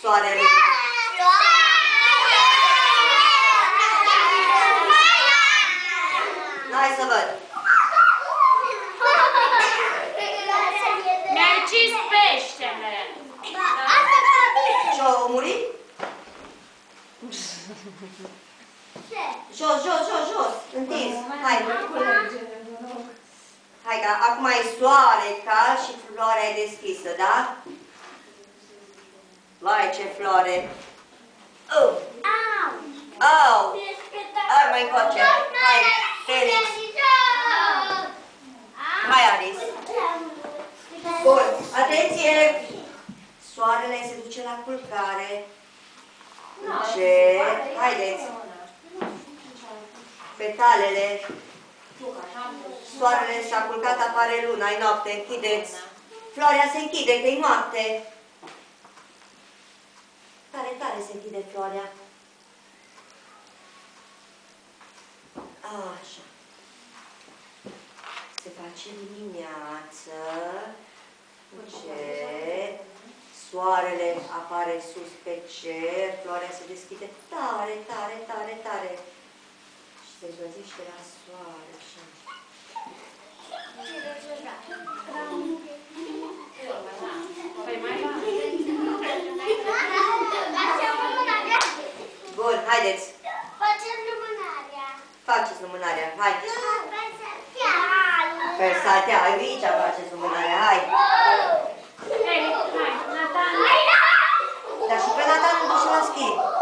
Soarele. Hai să văd. Mi-ai ucis peștele. Și-o murit? Jos, jos, jos, jos. Întins. Hai. Hai, că acum e soare cald și floarea e deschisă, da? Vai, ce floare! Au! Au! Hai mai încoace! Hai, Felix! Hai, Alice! Bun, atenție! Soarele se duce la culcare. Ce? Haideți! Petalele. Soarele s-a culcat, apare luna, e noapte, închideți. Floarea se închide, că e noapte. Tare, tare se închide floarea. Așa. Se face dimineață. Încet. Soarele apare sus pe cer. Floarea se deschide tare, tare, tare, tare. Și se zăzește la soare. Așa. Bun, haideți. Faceți lumânarea. Faceți lumânarea, hai. Persatea, aici faceți lumânarea, hai. Hai, Nathan. Dar și pe Nathan nu duce la schi.